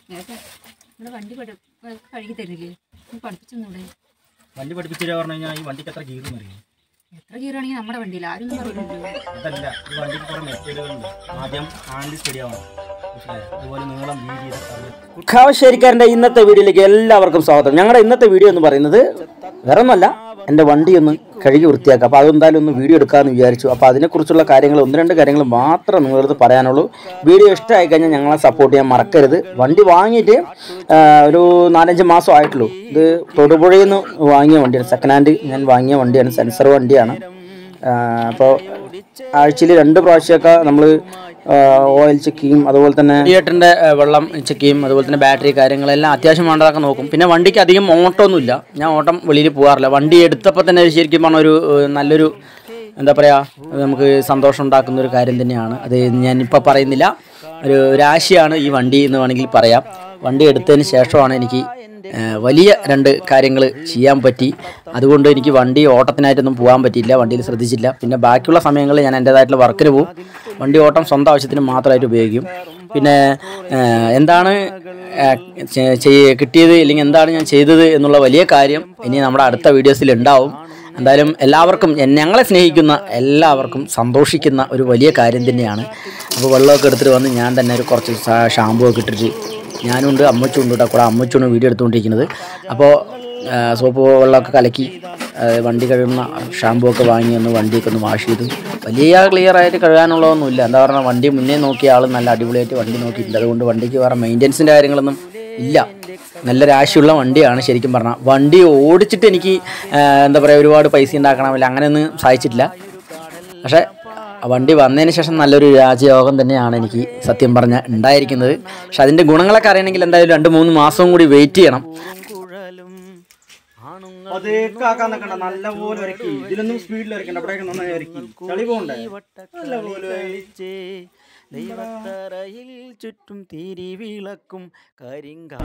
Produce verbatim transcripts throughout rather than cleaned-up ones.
വണ്ടി കഴുകി തരില്ലേ? പഠിപ്പിച്ചൊന്നൂടെ? വണ്ടി പഠിപ്പിച്ചില്ല പറഞ്ഞു കഴിഞ്ഞാൽ ഈ വണ്ടിക്ക് എത്ര ഗീർ അറിയാം? എത്ര ഗീറാണെങ്കിൽ നമ്മുടെ വണ്ടിയിൽ ആരും പറയില്ലല്ലോ. അതല്ല, ഈ വണ്ടിക്ക് കുറെ മെറ്റീരിയലുകളുണ്ട്. ആദ്യം ഹാൻഡിൽ ശരിയാവണം, അതുപോലെ നീളം വീതി. കാവശ്ശേരിക്കാരൻ്റെ ഇന്നത്തെ വീഡിയോയിലേക്ക് എല്ലാവർക്കും സ്വാഗതം. ഞങ്ങളുടെ ഇന്നത്തെ വീഡിയോ എന്ന് പറയുന്നത് വേറെ ഒന്നുമല്ല, എൻ്റെ വണ്ടി ഒന്ന് കഴുകി വൃത്തിയാക്കുക. അപ്പോൾ അതെന്തായാലും ഒന്ന് വീഡിയോ എടുക്കാമെന്ന് വിചാരിച്ചു. അപ്പോൾ അതിനെക്കുറിച്ചുള്ള കാര്യങ്ങൾ ഒന്ന് രണ്ട് കാര്യങ്ങൾ മാത്രം നിങ്ങളടുത്ത് പറയാനുള്ളൂ. വീഡിയോ ഇഷ്ടമായി കഴിഞ്ഞാൽ ഞങ്ങളെ സപ്പോർട്ട് ചെയ്യാൻ മറക്കരുത്. വണ്ടി വാങ്ങിയിട്ട് ഒരു നാലഞ്ച് മാസം ആയിട്ടുള്ളൂ. ഇത് തൊടുപുഴയിൽ നിന്ന് വാങ്ങിയ വണ്ടിയാണ്, സെക്കൻഡ് ഹാൻഡ് ഞാൻ വാങ്ങിയ വണ്ടിയാണ്, സെൻസർ വണ്ടിയാണ്. അപ്പോൾ ആഴ്ചയിൽ രണ്ട് പ്രാവശ്യമൊക്കെ നമ്മൾ ഓയിൽ ചെക്ക് ചെയ്യും, അതുപോലെ തന്നെ റേഡിയേറ്ററിൻ്റെ വെള്ളം ചെക്ക് ചെയ്യും, അതുപോലെ തന്നെ ബാറ്ററി കാര്യങ്ങളെല്ലാം അത്യാവശ്യം വേണ്ടതൊക്കെ നോക്കും. പിന്നെ വണ്ടിക്ക് അധികം ഓട്ടമൊന്നുമില്ല, ഞാൻ ഓട്ടം വെളിയിൽ പോകാറില്ല. വണ്ടി എടുത്തപ്പോൾ തന്നെ ശരിക്കും പറഞ്ഞ ഒരു നല്ലൊരു എന്താ പറയുക, നമുക്ക് സന്തോഷം ഉണ്ടാക്കുന്ന ഒരു കാര്യം തന്നെയാണ്. അത് ഞാനിപ്പോൾ പറയുന്നില്ല, ഒരു രാശിയാണ് ഈ വണ്ടി എന്ന് വേണമെങ്കിൽ പറയാം. വണ്ടി എടുത്തതിന് ശേഷമാണ് എനിക്ക് വലിയ രണ്ട് കാര്യങ്ങൾ ചെയ്യാൻ പറ്റി. അതുകൊണ്ട് എനിക്ക് വണ്ടി ഓട്ടത്തിനായിട്ടൊന്നും പോകാൻ പറ്റിയില്ല, വണ്ടിയിൽ ശ്രദ്ധിച്ചില്ല. പിന്നെ ബാക്കിയുള്ള സമയങ്ങളിൽ ഞാൻ എൻ്റേതായിട്ടുള്ള വർക്കിന് പോകും. വണ്ടി ഓട്ടം സ്വന്തം ആവശ്യത്തിന് മാത്രമായിട്ട് ഉപയോഗിക്കും. പിന്നെ എന്താണ് കിട്ടിയത് അല്ലെങ്കിൽ എന്താണ് ഞാൻ ചെയ്തത് എന്നുള്ള വലിയ കാര്യം ഇനി നമ്മുടെ അടുത്ത വീഡിയോസിൽ ഉണ്ടാവും. എന്തായാലും എല്ലാവർക്കും, ഞങ്ങളെ സ്നേഹിക്കുന്ന എല്ലാവർക്കും സന്തോഷിക്കുന്ന ഒരു വലിയ കാര്യം തന്നെയാണ്. അപ്പോൾ വെള്ളമൊക്കെ എടുത്തിട്ട് വന്ന് ഞാൻ തന്നെ ഒരു കുറച്ച് ഷാമ്പൂ ഒക്കെ ഇട്ടിട്ട്, ഞാനുണ്ട് അമ്മച്ചുണ്ട് കേട്ടോ, കൂടെ അമ്മച്ചാണ് വീഡിയോ എടുത്തുകൊണ്ടിരിക്കുന്നത്. അപ്പോൾ സോപ്പ് വെള്ളമൊക്കെ കലക്കി വണ്ടി കഴുകുന്ന ഷാമ്പൂ ഒക്കെ വാങ്ങി ഒന്ന് വണ്ടിയൊക്കെ ഒന്ന് വാഷ് ചെയ്തു. വലിയ ക്ലിയർ ആയിട്ട് കഴുകാനുള്ളതൊന്നുമില്ല. എന്താ പറഞ്ഞാൽ വണ്ടി മുന്നേ നോക്കിയ ആൾ നല്ല അടിപൊളിയായിട്ട് വണ്ടി നോക്കിയിട്ടുണ്ട്. അതുകൊണ്ട് വണ്ടിക്ക് വേറെ മെയിൻ്റെനൻസിൻ്റെ കാര്യങ്ങളൊന്നും ഇല്ല. നല്ല രാശിയുള്ള വണ്ടിയാണ് ശരിക്കും പറഞ്ഞാൽ. വണ്ടി ഓടിച്ചിട്ട് എനിക്ക് എന്താ പറയുക ഒരുപാട് പൈസ ഉണ്ടാക്കണമില്ല, അങ്ങനെയൊന്നും സാധിച്ചിട്ടില്ല. പക്ഷേ വണ്ടി വന്നതിന് ശേഷം നല്ലൊരു രാജയോഗം തന്നെയാണ് എനിക്ക് സത്യം പറഞ്ഞാൽ ഉണ്ടായിരിക്കുന്നത്. പക്ഷെ അതിൻ്റെ ഗുണങ്ങളൊക്കെ അറിയണമെങ്കിൽ എന്തായാലും രണ്ട് മൂന്ന് മാസവും കൂടി വെയിറ്റ് ചെയ്യണം. നല്ലപോലെ ഇതിലൊന്നും സ്പീഡിൽ ചളി പോകണ്ടേ? ദൈവത്തറയിൽ ചുറ്റും തിരിവിളക്കും കരിങ്കാ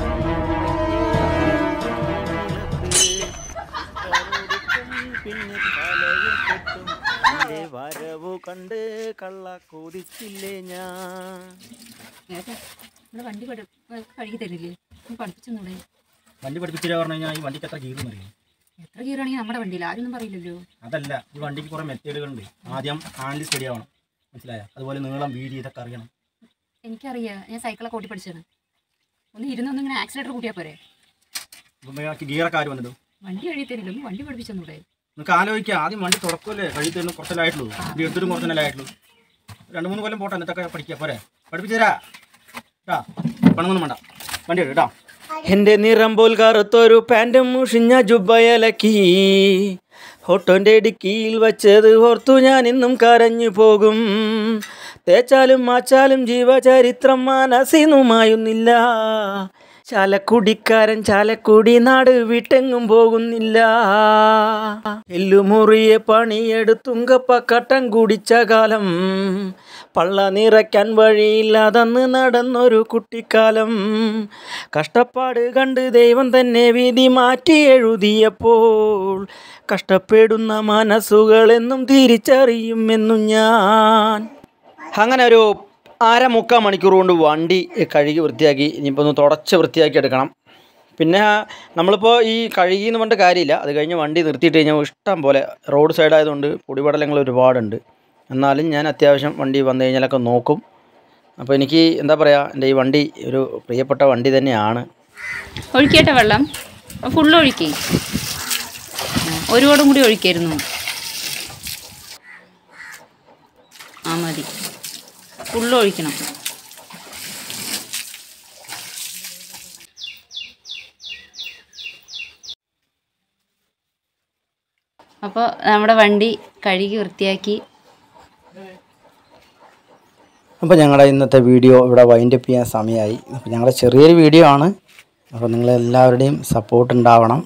പിന്നെ തലയിൽ കെട്ടും വരവു കണ്ട് കള്ള കൊതിച്ചില്ലേ ഞാൻ. വണ്ടി കഴുകി തരില്ലേ? പഠിപ്പിച്ചൊന്നൂടെ? വണ്ടി പഠിപ്പിച്ചില്ല പറഞ്ഞു കഴിഞ്ഞാൽ ഈ വണ്ടിക്ക് എത്ര ഗീർ അറിയാം? എത്ര ഗീറാണെങ്കിൽ നമ്മുടെ വണ്ടിയിൽ ആരും പറയില്ലല്ലോ. അതല്ല, ഈ വണ്ടിക്ക് കുറെ മെറ്റീരിയലുകളുണ്ട്. ആദ്യം ഹാൻഡിൽ ശരിയാവണം, മനസ്സിലായോ? അതുപോലെ നീളം വീതി ഇതൊക്കെ അറിയണം. എനിക്കറിയാം, ഞാൻ സൈക്കിളൊക്കെ ഓടി പഠിച്ചതാണ്. ഒന്ന് ഇരുന്നൊന്നും ഇങ്ങനെ ആക്സിലേറ്റർ കൂട്ടിയാൽ പോരെ? ഗിയറൊക്കെ ആര് വന്നിട്ടു? വണ്ടി കഴുകി തരില്ല, വണ്ടി പഠിപ്പിച്ചൊന്നൂടെ? നിങ്ങൾക്ക് ആലോചിക്കാം, ആദ്യം വണ്ടി തുടക്കമല്ലേ, കഴുകി തരുന്നു കുറച്ചല്ലായിട്ടുള്ളൂ, വണ്ടി എടുത്തിട്ടും കുറച്ചല്ലായിട്ടുള്ളൂ. രണ്ട് മൂന്ന് കൊല്ലം പോട്ടെ, എന്നിട്ടൊക്കെ പഠിക്കുക പോരെ? പഠിപ്പിച്ചു തരാ കേട്ടാ, പണമൊന്നും വേണ്ട, വണ്ടി എടുക്കും കേട്ടോ. എൻ്റെ നിറം പോൽ കറുത്തൊരു പാൻറ്റും മുഷിഞ്ഞ ജുബയലക്കി ഹോട്ടോൻ്റെ ഇടുക്കിയിൽ വച്ചത് ഓർത്തു ഞാൻ ഇന്നും കരഞ്ഞു പോകും. തേച്ചാലും മാച്ചാലും ജീവചരിത്രം മനസ്സിനുമായുന്നില്ല. ചാലക്കുടിക്കാരൻ ചാലക്കുടി നാട് വിട്ടെങ്ങും പോകുന്നില്ല. എല്ലുമുറിയെ പണിയെടുത്തുങ്കപ്പ കട്ടം കുടിച്ച കാലം, പള്ള നിറയ്ക്കാൻ വഴിയില്ലാതെന്ന് നടന്നൊരു കുട്ടിക്കാലം. കഷ്ടപ്പാട് കണ്ട് ദൈവം തന്നെ വിധി മാറ്റി എഴുതിയപ്പോൾ കഷ്ടപ്പെടുന്ന മനസ്സുകളെന്നും തിരിച്ചറിയുമെന്നും ഞാൻ. അങ്ങനെ ഒരു അര മുക്കാൽ മണിക്കൂർ കൊണ്ട് വണ്ടി കഴുകി വൃത്തിയാക്കി. ഇനിയിപ്പോൾ ഒന്ന് തുടച്ച് വൃത്തിയാക്കി എടുക്കണം. പിന്നെ നമ്മളിപ്പോൾ ഈ കഴുകി എന്ന് പറഞ്ഞിട്ട് കാര്യമില്ല, അത് കഴിഞ്ഞ് വണ്ടി നിർത്തിയിട്ട് കഴിഞ്ഞാൽ ഇഷ്ടം പോലെ റോഡ് സൈഡായതുകൊണ്ട് പൊടിപടലങ്ങൾ ഒരുപാടുണ്ട്. എന്നാലും ഞാൻ അത്യാവശ്യം വണ്ടി വന്നു കഴിഞ്ഞാലൊക്കെ നോക്കും. അപ്പോൾ എനിക്ക് എന്താ പറയുക, എൻ്റെ ഈ വണ്ടി ഒരു പ്രിയപ്പെട്ട വണ്ടി തന്നെയാണ്. ഒഴിക്കേട്ട വെള്ളം ഫുള്ള് ഒഴിക്കേ, ഒരുപാടും കൂടി ഒഴിക്കായിരുന്നു. ആ മതി, ഫുള്ള് ഒഴിക്കണം. അപ്പോൾ നമ്മുടെ വണ്ടി കഴുകി വൃത്തിയാക്കി. അപ്പോൾ ഞങ്ങളുടെ ഇന്നത്തെ വീഡിയോ ഇവിടെ വൈൻഡപ്പ് ചെയ്യാൻ സമയമായി. അപ്പോൾ ഞങ്ങളുടെ ചെറിയൊരു വീഡിയോ ആണ്, അപ്പോൾ നിങ്ങളെല്ലാവരുടെയും സപ്പോർട്ട് ഉണ്ടാവണം.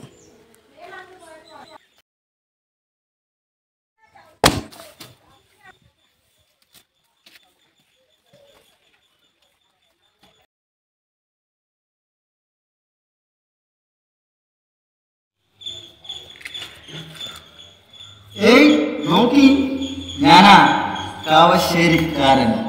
ഏയ് നോക്കി, ഞാനാ കാവശ്ശേരിക്കാരൻ.